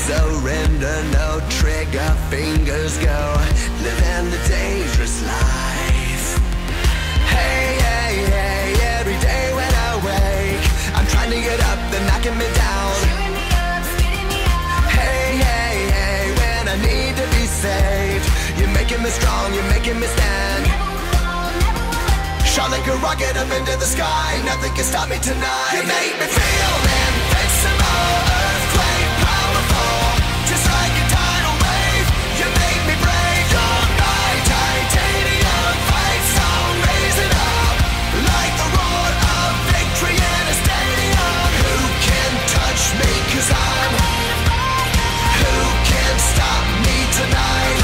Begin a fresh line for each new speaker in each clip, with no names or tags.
surrender, no trigger, fingers go, living the dangerous life. Hey, hey, hey, every day when I wake, I'm trying to get up, they're knocking me down. Hey, hey, hey, when I need to be saved, you're making me strong, you're making me stand. Shot like a rocket up into the sky, nothing can stop me tonight. You make me feel invincible, earthquake powerful, just like a tidal wave. You make me break all my titanium fight song, raising up like the roar of victory in a stadium. Who can touch me, 'cause I'm who can stop me tonight?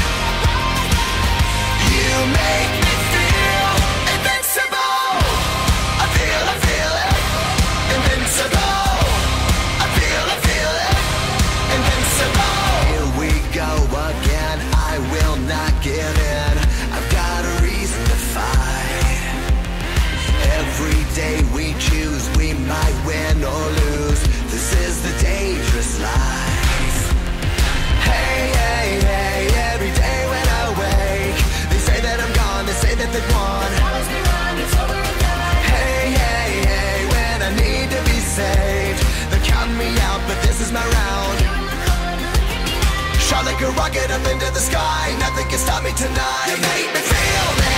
You make me feel invincible. I feel it, invincible. I feel it, invincible. Here we go again, I will not give in. I've got a reason to fight. Every day we choose, we might win or lose. This is the dangerous life. Hey, hey, hey, every day when I wake, they say that I'm gone, they say that they've won. Hey, hey, hey, when I need to be saved, they're counting me out, but this is my round. Shot like a rocket up into the sky, nothing can stop me tonight. You make me feel